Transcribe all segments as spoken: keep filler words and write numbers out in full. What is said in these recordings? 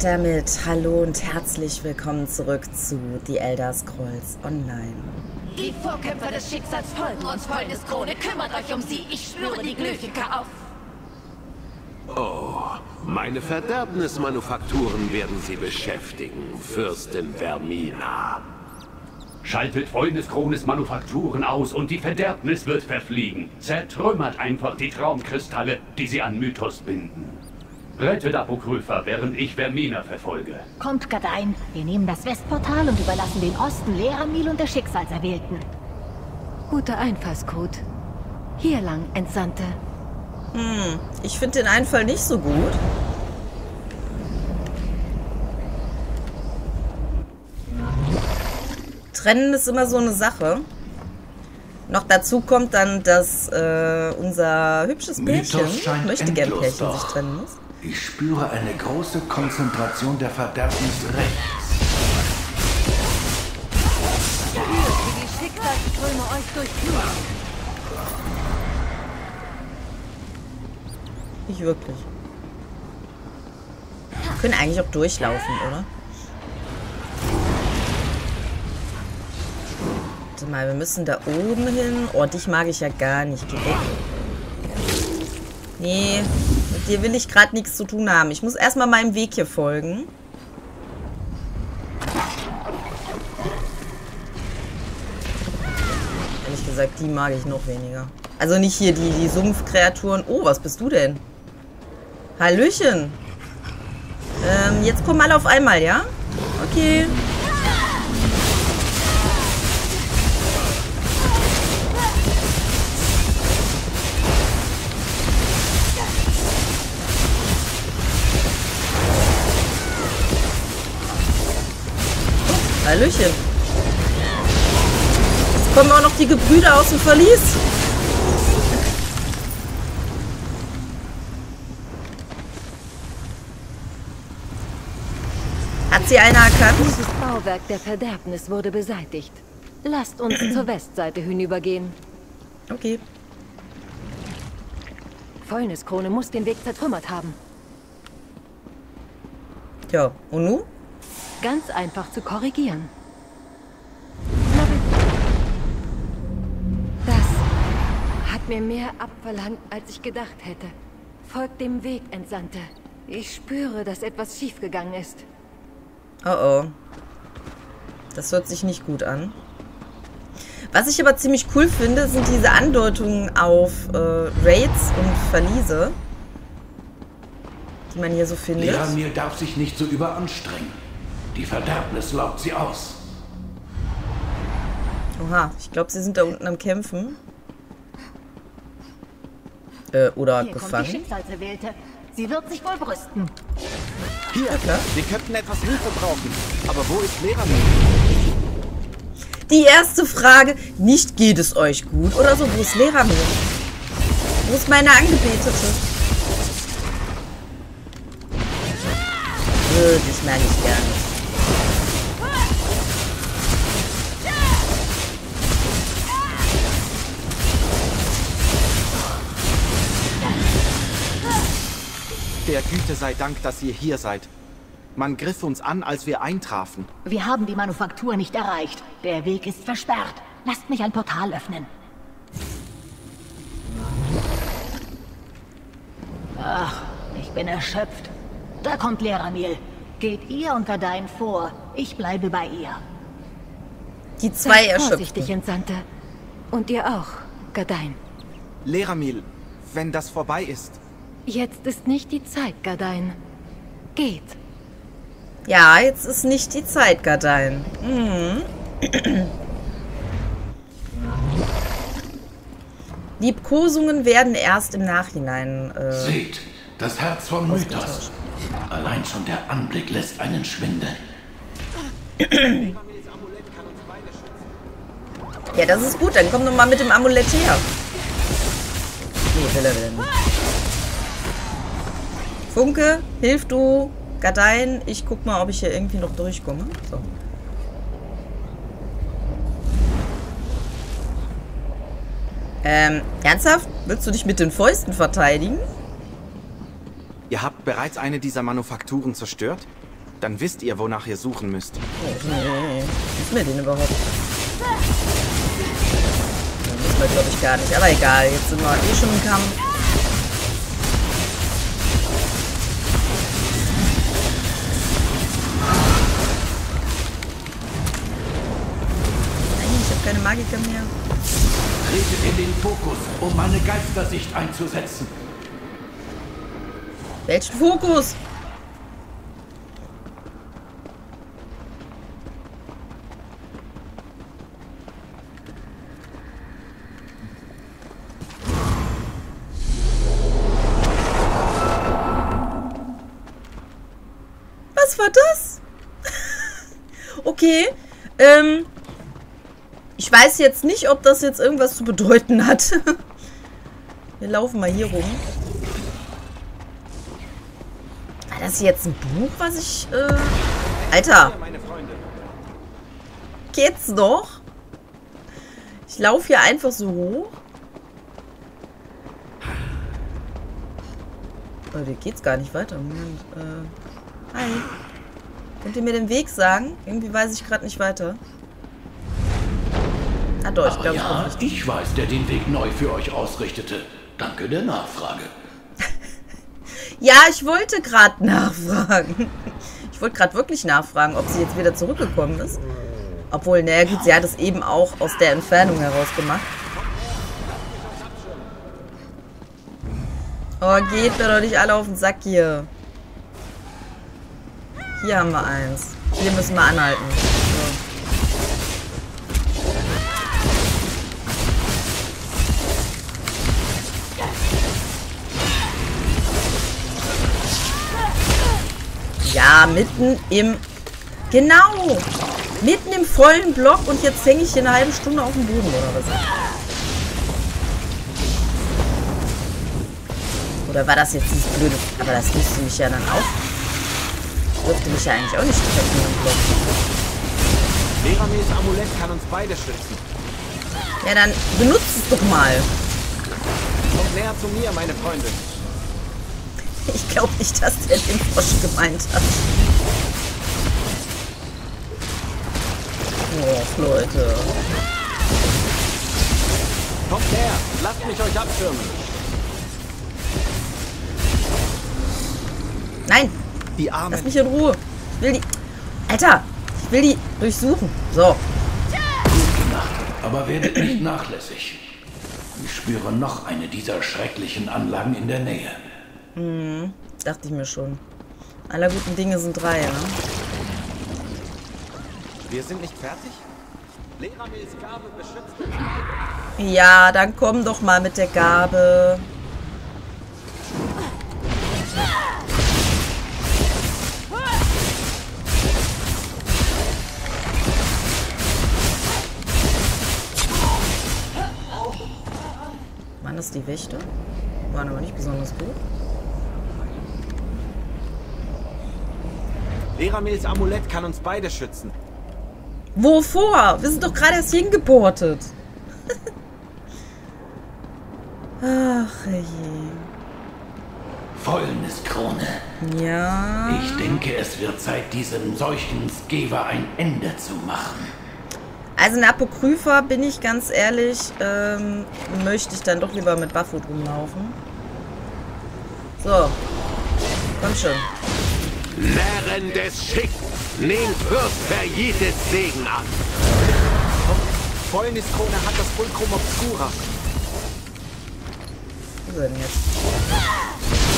Und damit hallo und herzlich willkommen zurück zu The Elder Scrolls Online. Die Vorkämpfer des Schicksals folgen uns, Fäulniskrone. Kümmert euch um sie. Ich spüre die Glyphiker auf. Oh, meine Verderbnismanufakturen werden sie beschäftigen, Fürstin Vermina. Schaltet Fäulniskrones Manufakturen aus und die Verderbnis wird verfliegen. Zertrümmert einfach die Traumkristalle, die sie an Mythos binden. Rettet Apokrypha, während ich Vermina verfolge. Kommt Gardein. Wir nehmen das Westportal und überlassen den Osten Leramil und der Schicksalserwählten. Guter Einfallscode. Hier lang, Entsandte. Hm, ich finde den Einfall nicht so gut. Trennen ist immer so eine Sache. Noch dazu kommt dann, dass äh, unser hübsches Pärchen, möchte gern Pärchen, sich trennen muss. Ich spüre eine große Konzentration der Verderbnis rechts. Spürt, wie die Schicksalsströme euch durchfluten. Nicht wirklich. Wir können eigentlich auch durchlaufen, oder? Warte mal, wir müssen da oben hin. Oh, dich mag ich ja gar nicht. Geh weg. Nee, mit dir will ich gerade nichts zu tun haben. Ich muss erstmal meinem Weg hier folgen. Ehrlich gesagt, die mag ich noch weniger. Also nicht hier die, die Sumpfkreaturen. Oh, was bist du denn? Hallöchen. Ähm, jetzt kommen alle auf einmal, ja? Okay. Hallöchen. Jetzt kommen auch noch die Gebrüder aus dem Verlies. Hat sie einer erkannt? Dieses Bauwerk der Verderbnis wurde beseitigt. Lasst uns zur Westseite hinübergehen. Okay. Fäulniskrone muss den Weg zertrümmert haben. Ja, und nun? Ganz einfach zu korrigieren. Na bitte. Das hat mir mehr abverlangt, als ich gedacht hätte. Folgt dem Weg, Entsandte. Ich spüre, dass etwas schiefgegangen ist. Oh oh. Das hört sich nicht gut an. Was ich aber ziemlich cool finde, sind diese Andeutungen auf äh, Raids und Verliese, die man hier so findet. Leramil darf sich nicht so überanstrengen. Die Verderbnis laugt sie aus. Oha, ich glaube, sie sind da unten am Kämpfen. Äh, oder Hier gefangen. kommt die Schicksalserwählte. Sie wird sich wohl brüsten. Hier, Ja, wir könnten etwas Hilfe brauchen. Aber wo ist Leramil? Die erste Frage, nicht geht es euch gut oder so, wo ist Leramil? Wo ist meine Angebetete? Äh, dich mag ich gar nicht. Der Güte sei Dank, dass ihr hier seid. Man griff uns an, als wir eintrafen. Wir haben die Manufaktur nicht erreicht. Der Weg ist versperrt. Lasst mich ein Portal öffnen. Ach, ich bin erschöpft. Da kommt Leramil. Geht ihr und Gardein vor. Ich bleibe bei ihr. Die zwei Seid vorsichtig, erschöpften. Entsandte. Und ihr auch, Gardein. Leramil, wenn das vorbei ist. Jetzt ist nicht die Zeit, Gardein. Geht. Ja, jetzt ist nicht die Zeit, Gardein. Mhm. Liebkosungen werden erst im Nachhinein... Äh, Seht, das Herz vom Mythos. Allein schon der Anblick lässt einen schwindeln. ja, das ist gut. Dann komm doch mal mit dem Amulett her. Nee, will er will er nicht. Funke, hilf du, Gardein. Ich guck mal, ob ich hier irgendwie noch durchkomme. So. Ähm, ernsthaft? Willst du dich mit den Fäusten verteidigen? Ihr habt bereits eine dieser Manufakturen zerstört? Dann wisst ihr, wonach ihr suchen müsst. Oh, nee. Wissen wir den überhaupt? Den wissen wir, glaube ich, gar nicht. Aber egal, jetzt sind wir eh schon im Kampf. Nein, ich habe keine Magiker mehr. Trete in den Fokus, um meine Geistersicht einzusetzen. Welchen Fokus? Was war das? Okay. Ähm, ich weiß jetzt nicht, ob das jetzt irgendwas zu bedeuten hat. Wir laufen mal hier rum. War das jetzt ein Buch, was ich... Äh... Alter! Geht's noch? Ich laufe hier einfach so hoch. Oh, hier geht's gar nicht weiter. Moment. Äh... Hi. Könnt ihr mir den Weg sagen? Irgendwie weiß ich gerade nicht weiter. Ah doch, ich glaube, ja, ich bin ich weiß, der den Weg neu für euch ausrichtete. Danke der Nachfrage. Ja, ich wollte gerade nachfragen. Ich wollte gerade wirklich nachfragen, ob sie jetzt wieder zurückgekommen ist. Obwohl, naja gut, sie hat es eben auch aus der Entfernung heraus gemacht. Oh, geht mir doch nicht alle auf den Sack hier. Hier haben wir eins. Hier müssen wir anhalten. So. Ja, mitten im... Genau! Mitten im vollen Block und jetzt hänge ich hier eine halbe Stunde auf dem Boden, oder was? Oder war das jetzt dieses blöde... Aber das müsste mich ja dann auch... Dürfte mich ja eigentlich auch nicht treffen im Block. Leramis Amulett kann uns beide schützen. Ja, dann benutzt es doch mal. Kommt näher zu mir, meine Freunde. Ich glaube nicht, dass der den Frosch gemeint hat. Oh, Leute. Kommt her, lasst mich euch abschirmen. Nein, Die Arme. lass mich in Ruhe. Ich will die... Alter, ich will die durchsuchen. So. Gute Nacht, aber werdet nicht nachlässig. Ich spüre noch eine dieser schrecklichen Anlagen in der Nähe. Hm, dachte ich mir schon. Aller guten Dinge sind drei, ne? Wir sind nicht fertig? Leramils Gabe beschützt uns. Ja, dann komm doch mal mit der Gabe. Waren das die Wächter? Waren aber nicht besonders gut. Leramils Amulett kann uns beide schützen. Wovor? Wir sind doch gerade erst hingeportet. Ach je. Fäulniskrone. Ja. Ich denke, es wird Zeit, diesem Seuchensgeber ein Ende zu machen. Also in Apokrypha, bin ich ganz ehrlich, ähm, möchte ich dann doch lieber mit Baffood rumlaufen. So. Komm schon. Lehren des Schicks, nehmt Fürst Verjites Segen an. Fäulniskrone hat das Fulcrum Obscura. Was ist denn jetzt?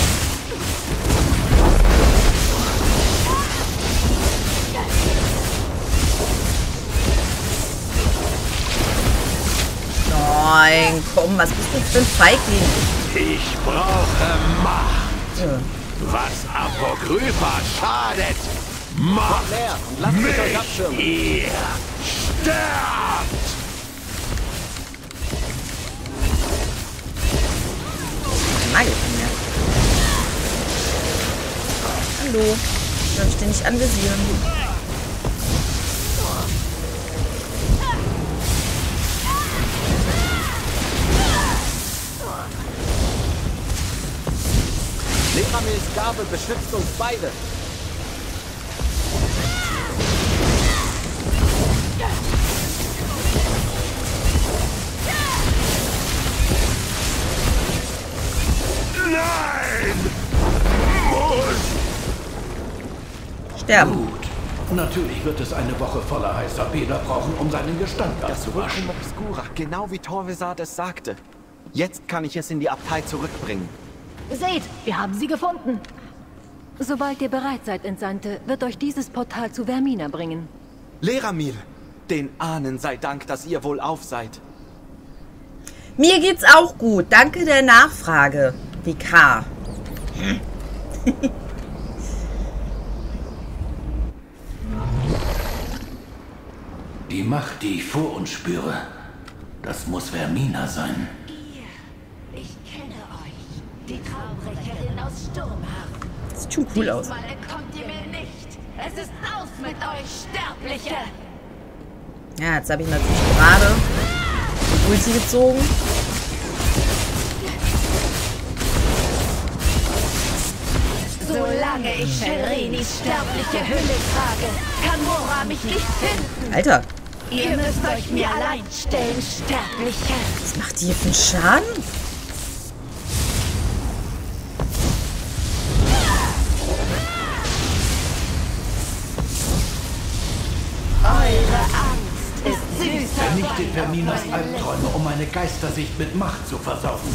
Nein, komm, was bist du für ein Feigling? Ich brauche Macht. Ja. Was Apokrypha schadet, macht Leer, lasst mich euch mich abschirmen. ihr. Sterbt! Magier von mir. Hallo. Darf ich den nicht anvisieren? Leramils Gabe beschützt uns beide. sterben. Gut. Natürlich wird es eine Woche voller heißer Bäder brauchen, um seinen Gestank Das abzuwaschen. Vulcan Obscura, genau wie Torvesat es sagte. Jetzt kann ich es in die Abtei zurückbringen. Seht, wir haben sie gefunden. Sobald ihr bereit seid, Entsandte, wird euch dieses Portal zu Vermina bringen. Leramil, den Ahnen sei Dank, dass ihr wohlauf seid. Mir geht's auch gut. Danke der Nachfrage. Vikar. Die Macht, die ich vor uns spüre, das muss Vermina sein. Ihr, ich kenne euch. Die Traumbrecherin aus Sturmhafen. Das sieht schon cool aus. Diesmal entkommt ihr mir nicht. Es ist aus mit euch, Sterbliche. Ja, jetzt habe ich natürlich gerade die Ulti gezogen. Solange ich Shelrinis sterbliche Hülle trage, kann Mora mich nicht finden. Alter, Ihr müsst euch mir allein stellen, Sterbliche. was macht die hier für einen Schaden? Eure Angst ist süßer. Vernichtet Verminas Albträume, um meine Geistersicht mit Macht zu versaufen.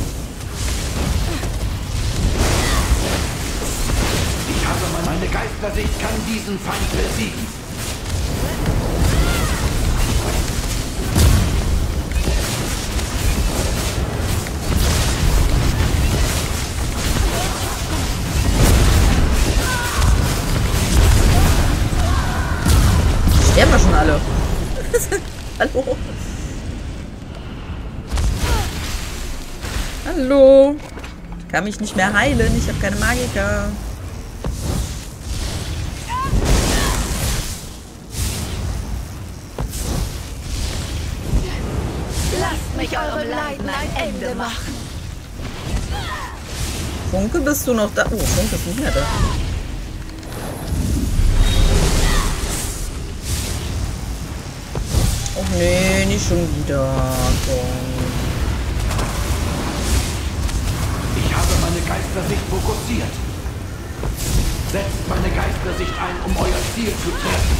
Ich habe meine, meine Geistersicht kann diesen Feind besiegen. Sterben wir schon alle. Hallo. Hallo. Kann mich nicht mehr heilen. Ich habe keine Magiker. Lasst mich eurem Leiden ein Ende machen. Funke, bist du noch da? Oh, Funke ist nicht mehr da. Oh nee, nicht schon wieder. Komm. Ich habe meine Geistersicht fokussiert. Setzt meine Geistersicht ein, um euer Ziel zu treffen.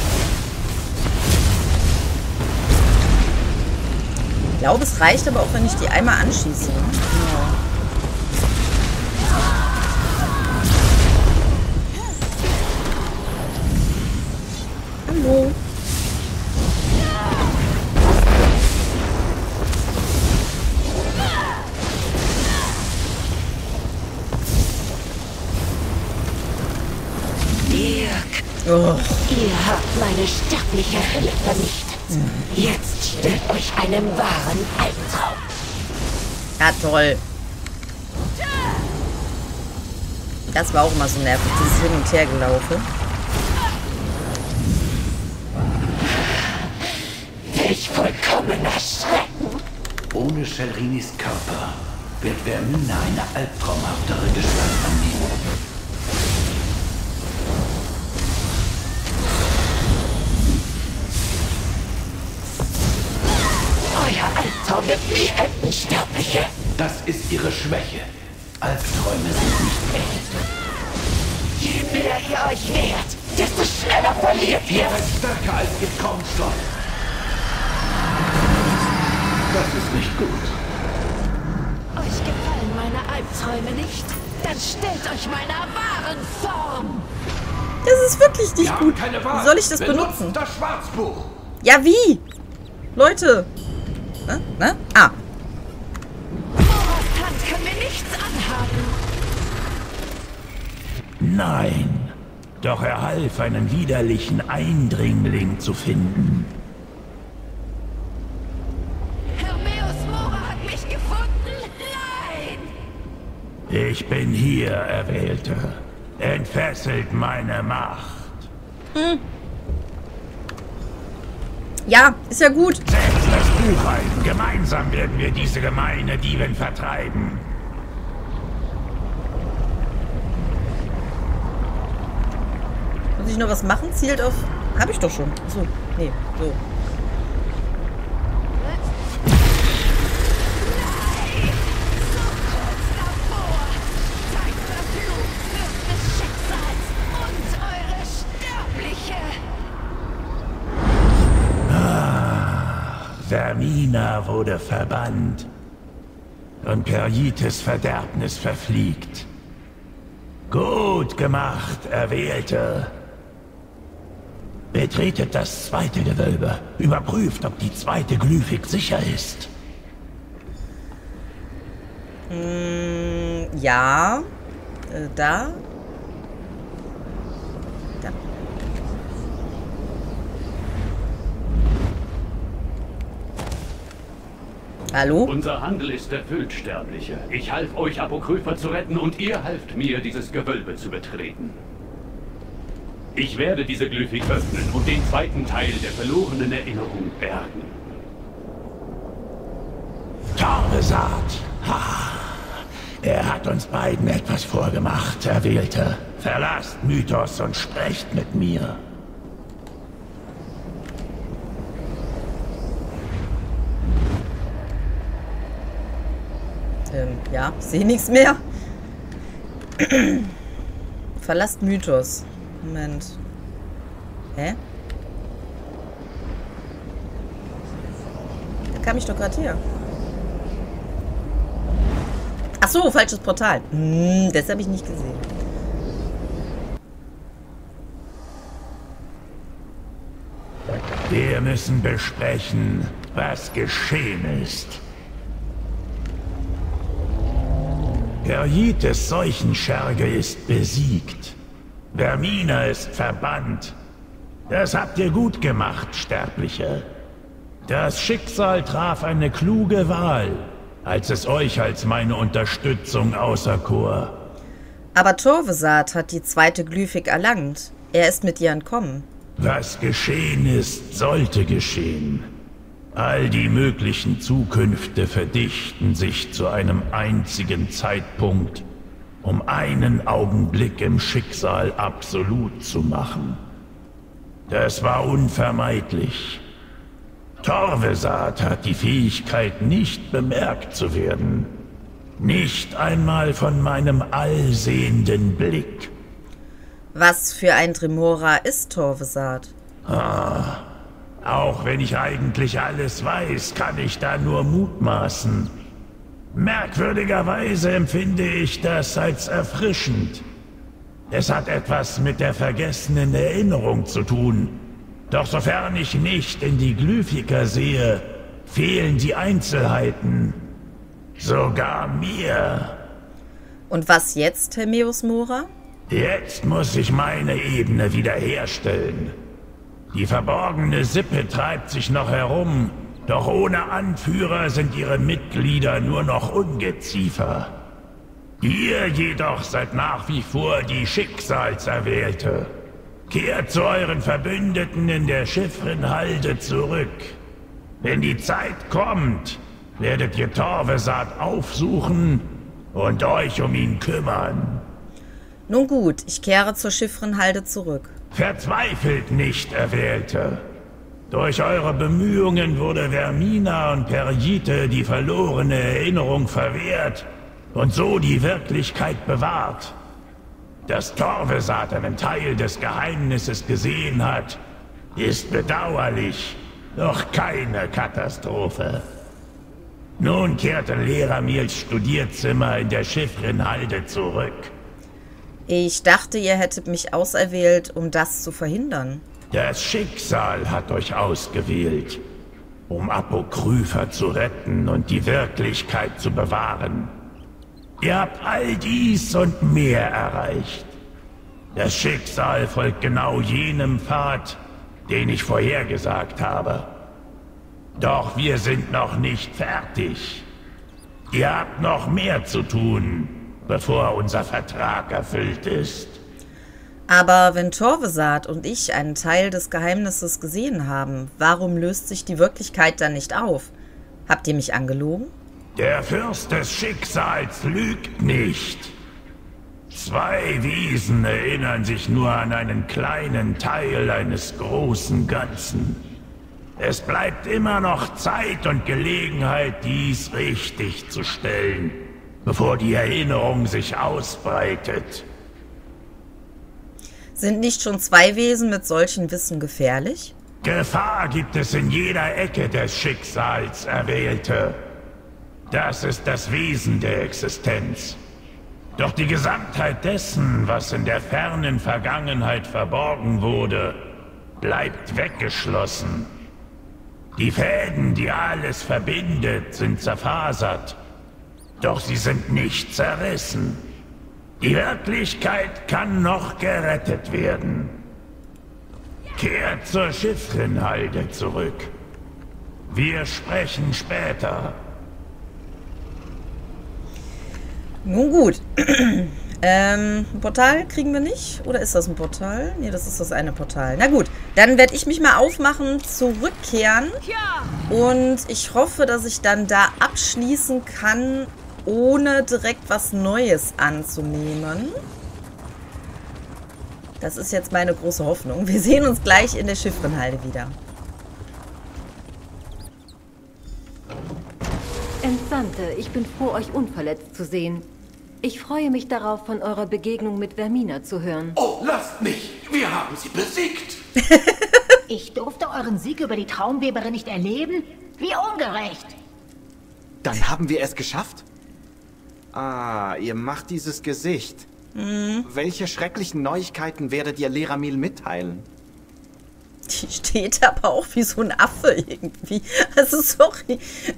Ich glaube, es reicht aber auch, wenn ich die einmal anschieße. Ja. Hallo. Dirk, Oh. ihr habt meine sterbliche Hülle vernichtet. Jetzt stellt euch einem wahren Albtraum. Ja, toll. Das war auch immer so nervig, dieses Hin- und Hergelaufe. Welch vollkommener Schrecken. Ohne Shelrinis Körper wird Vermina eine albtraumhaftere Gestalt annehmen. Euer Albtraum wird nie enden, Sterbliche. Das ist ihre Schwäche. Albträume sind nicht echt. Je mehr ihr euch wehrt, desto schneller verliert ihr. Ihr seid stärker als ihr Traumstoff. Das ist nicht gut. Euch gefallen meine Albträume nicht? Dann stellt euch meiner wahren Form. Das ist wirklich nicht Wir haben gut. keine Wahl. Wie soll ich das Benutzt benutzen? das Schwarzbuch. Ja, wie? Leute. Na? Na? Ah. Moras Hand kann mir nichts anhaben. Nein, doch er half, einen widerlichen Eindringling zu finden. Hermeus Mora hat mich gefunden. Nein! Ich bin hier, Erwählter. Entfesselt meine Macht. Hm. Ja, ist ja gut. Setzt das Buch ein. Gemeinsam werden wir diese gemeine Dieben vertreiben. Muss ich noch was machen? Zielt auf... Hab ich doch schon. Achso, nee, so. Vermina wurde verbannt und Perjites Verderbnis verfliegt. Gut gemacht, Erwählte. Betretet das zweite Gewölbe. Überprüft, ob die zweite Glyphik sicher ist. Mm, ja. Äh, da. Da. Hallo? Unser Handel ist erfüllt, Sterbliche. Ich half euch, Apokrypha zu retten und ihr halft mir, dieses Gewölbe zu betreten. Ich werde diese Glyphik öffnen und den zweiten Teil der verlorenen Erinnerung bergen. Torvesat. Ha. Er hat uns beiden etwas vorgemacht, Erwählte. Verlasst Mythos und sprecht mit mir. Ähm, ja, ich sehe nichts mehr. Verlasst Mythos. Moment. Hä? Da kam ich doch gerade her. Ach so, falsches Portal. Hm, das habe ich nicht gesehen. Wir müssen besprechen, was geschehen ist. Perjites Seuchenscherge ist besiegt. Vermina ist verbannt. Das habt ihr gut gemacht, Sterbliche. Das Schicksal traf eine kluge Wahl, als es euch als meine Unterstützung auserkor. Aber Torvesat hat die zweite Glyphik erlangt. Er ist mit ihr entkommen. Was geschehen ist, sollte geschehen. All die möglichen Zukünfte verdichten sich zu einem einzigen Zeitpunkt, um einen Augenblick im Schicksal absolut zu machen. Das war unvermeidlich. Torvesat hat die Fähigkeit, nicht bemerkt zu werden. Nicht einmal von meinem allsehenden Blick. Was für ein Dremora ist Torvesat? Ah, auch wenn ich eigentlich alles weiß, kann ich da nur mutmaßen. Merkwürdigerweise empfinde ich das als erfrischend. Es hat etwas mit der vergessenen Erinnerung zu tun. Doch sofern ich nicht in die Glyphiker sehe, fehlen die Einzelheiten. Sogar mir. Und was jetzt, Herr Meusmora? Jetzt muss ich meine Ebene wiederherstellen. Die verborgene Sippe treibt sich noch herum, doch ohne Anführer sind ihre Mitglieder nur noch Ungeziefer. Ihr jedoch seid nach wie vor die Schicksalserwählte. Kehrt zu euren Verbündeten in der Chiffrenhalde zurück. Wenn die Zeit kommt, werdet ihr Torvesat aufsuchen und euch um ihn kümmern. Nun gut, ich kehre zur Chiffrenhalde zurück. Verzweifelt nicht, Erwählte. Durch eure Bemühungen wurde Vermina und Perjite die verlorene Erinnerung verwehrt und so die Wirklichkeit bewahrt. Dass Torvesat einen Teil des Geheimnisses gesehen hat, ist bedauerlich, doch keine Katastrophe. Nun kehrte Leramils Studierzimmer in der Chiffrenhalde zurück. Ich dachte, ihr hättet mich auserwählt, um das zu verhindern. Das Schicksal hat euch ausgewählt, um Apokrypha zu retten und die Wirklichkeit zu bewahren. Ihr habt all dies und mehr erreicht. Das Schicksal folgt genau jenem Pfad, den ich vorhergesagt habe. Doch wir sind noch nicht fertig. Ihr habt noch mehr zu tun, bevor unser Vertrag erfüllt ist. Aber wenn Torvesat und ich einen Teil des Geheimnisses gesehen haben, warum löst sich die Wirklichkeit dann nicht auf? Habt ihr mich angelogen? Der Fürst des Schicksals lügt nicht. Zwei Wesen erinnern sich nur an einen kleinen Teil eines großen Ganzen. Es bleibt immer noch Zeit und Gelegenheit, dies richtig zu stellen, bevor die Erinnerung sich ausbreitet. Sind nicht schon zwei Wesen mit solchem Wissen gefährlich? Gefahr gibt es in jeder Ecke des Schicksals, Erwählte. Das ist das Wesen der Existenz. Doch die Gesamtheit dessen, was in der fernen Vergangenheit verborgen wurde, bleibt weggeschlossen. Die Fäden, die alles verbindet, sind zerfasert. Doch sie sind nicht zerrissen. Die Wirklichkeit kann noch gerettet werden. Kehrt zur Chiffrenhalde zurück. Wir sprechen später. Nun gut. ähm, ein Portal kriegen wir nicht? Oder ist das ein Portal? Nee, das ist das eine Portal. Na gut, dann werde ich mich mal aufmachen, zurückkehren. Und ich hoffe, dass ich dann da abschließen kann, ohne direkt was Neues anzunehmen. Das ist jetzt meine große Hoffnung. Wir sehen uns gleich in der Chiffrenhalde wieder. Entsandte, ich bin froh, euch unverletzt zu sehen. Ich freue mich darauf, von eurer Begegnung mit Vermina zu hören. Oh, lasst mich! Wir haben sie besiegt! Ich durfte euren Sieg über die Traumweberin nicht erleben? Wie ungerecht! Dann haben wir es geschafft? Ah, ihr macht dieses Gesicht. Mhm. Welche schrecklichen Neuigkeiten werdet ihr Leramil mitteilen? Die steht aber auch wie so ein Affe irgendwie. Also sorry.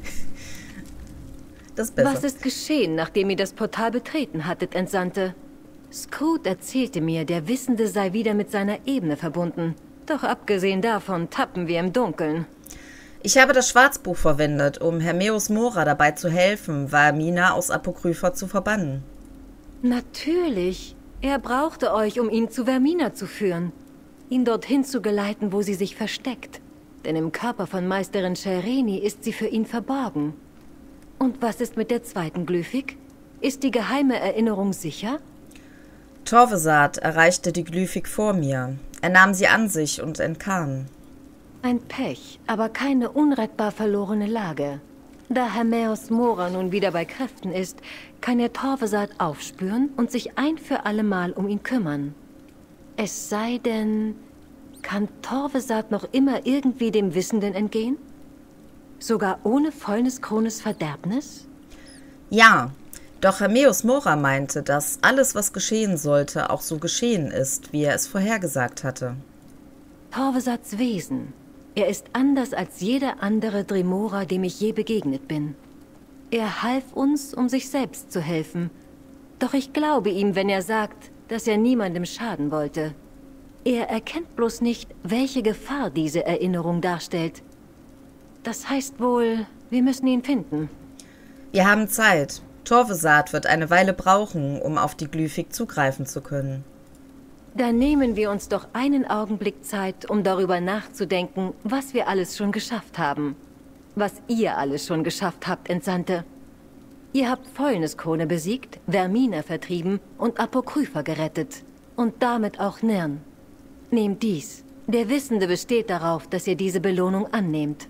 Das ist besser. Was ist geschehen, nachdem ihr das Portal betreten hattet, Entsandte? Scoot erzählte mir, der Wissende sei wieder mit seiner Ebene verbunden. Doch abgesehen davon tappen wir im Dunkeln. Ich habe das Schwarzbuch verwendet, um Hermeus Mora dabei zu helfen, Vermina aus Apokrypha zu verbannen. Natürlich. Er brauchte euch, um ihn zu Vermina zu führen. Ihn dorthin zu geleiten, wo sie sich versteckt. Denn im Körper von Meisterin Shereni ist sie für ihn verborgen. Und was ist mit der zweiten Glyphik? Ist die geheime Erinnerung sicher? Torvesat erreichte die Glyphik vor mir. Er nahm sie an sich und entkam. Ein Pech, aber keine unrettbar verlorene Lage. Da Hermeus Mora nun wieder bei Kräften ist, kann er Torvesat aufspüren und sich ein für alle Mal um ihn kümmern. Es sei denn, kann Torvesat noch immer irgendwie dem Wissenden entgehen? Sogar ohne Fäulnis Krones Verderbnis? Ja, doch Hermeus Mora meinte, dass alles, was geschehen sollte, auch so geschehen ist, wie er es vorhergesagt hatte. Torvesats Wesen. Er ist anders als jeder andere Dremora, dem ich je begegnet bin. Er half uns, um sich selbst zu helfen. Doch ich glaube ihm, wenn er sagt, dass er niemandem schaden wollte. Er erkennt bloß nicht, welche Gefahr diese Erinnerung darstellt. Das heißt wohl, wir müssen ihn finden. Wir haben Zeit. Torvesat wird eine Weile brauchen, um auf die Glyphik zugreifen zu können. Dann nehmen wir uns doch einen Augenblick Zeit, um darüber nachzudenken, was wir alles schon geschafft haben. Was ihr alles schon geschafft habt, Entsandte. Ihr habt Fäulniskrone besiegt, Vermina vertrieben und Apokrypha gerettet. Und damit auch Nirn. Nehmt dies. Der Wissende besteht darauf, dass ihr diese Belohnung annehmt.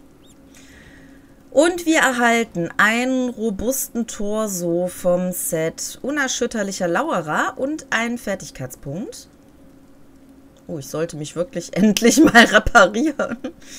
Und wir erhalten einen robusten Torso vom Set Unerschütterlicher Lauerer und einen Fertigkeitspunkt. Oh, ich sollte mich wirklich endlich mal reparieren.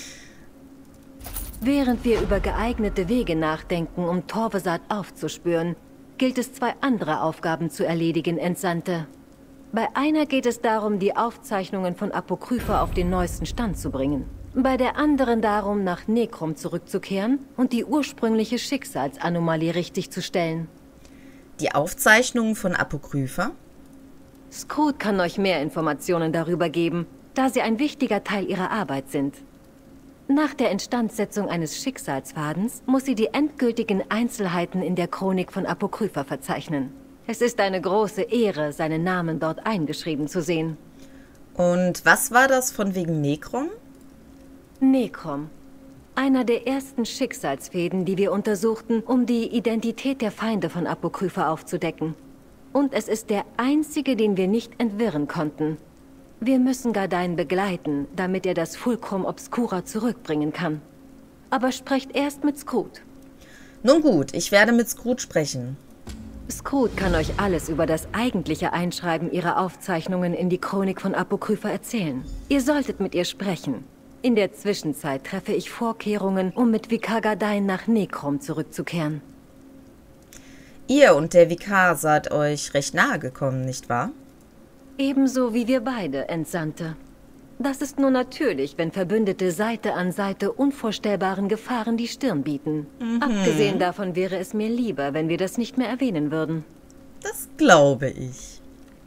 Während wir über geeignete Wege nachdenken, um Torvesat aufzuspüren, gilt es, zwei andere Aufgaben zu erledigen, Entsandte. Bei einer geht es darum, die Aufzeichnungen von Apokrypha auf den neuesten Stand zu bringen. Bei der anderen darum, nach Necrom zurückzukehren und die ursprüngliche Schicksalsanomalie richtigzustellen. Die Aufzeichnungen von Apokrypha? Scoot kann euch mehr Informationen darüber geben, da sie ein wichtiger Teil ihrer Arbeit sind. Nach der Instandsetzung eines Schicksalsfadens muss sie die endgültigen Einzelheiten in der Chronik von Apokrypha verzeichnen. Es ist eine große Ehre, seinen Namen dort eingeschrieben zu sehen. Und was war das von wegen Necrom? Necrom. Einer der ersten Schicksalsfäden, die wir untersuchten, um die Identität der Feinde von Apokrypha aufzudecken. Und es ist der einzige, den wir nicht entwirren konnten. Wir müssen Gardein begleiten, damit er das Fulcrum Obscura zurückbringen kann. Aber sprecht erst mit Scoot. Nun gut, ich werde mit Scoot sprechen. Scoot kann euch alles über das eigentliche Einschreiben ihrer Aufzeichnungen in die Chronik von Apokrypha erzählen. Ihr solltet mit ihr sprechen. In der Zwischenzeit treffe ich Vorkehrungen, um mit Vikar Gardein nach Nekrom zurückzukehren. Ihr und der Vikar seid euch recht nahe gekommen, nicht wahr? Ebenso wie wir beide, Entsandte. Das ist nur natürlich, wenn Verbündete Seite an Seite unvorstellbaren Gefahren die Stirn bieten. Mhm. Abgesehen davon wäre es mir lieber, wenn wir das nicht mehr erwähnen würden. Das glaube ich.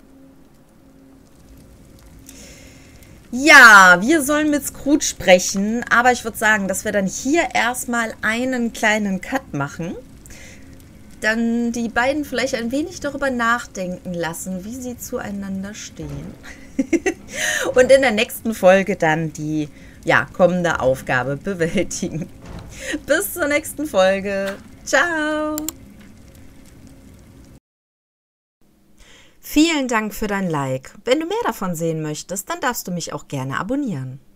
Ja, wir sollen mit Scrooge sprechen, aber ich würde sagen, dass wir dann hier erstmal einen kleinen Cut machen. Dann die beiden vielleicht ein wenig darüber nachdenken lassen, wie sie zueinander stehen. Und in der nächsten Folge dann die ja, kommende Aufgabe bewältigen. Bis zur nächsten Folge. Ciao! Vielen Dank für dein Like. Wenn du mehr davon sehen möchtest, dann darfst du mich auch gerne abonnieren.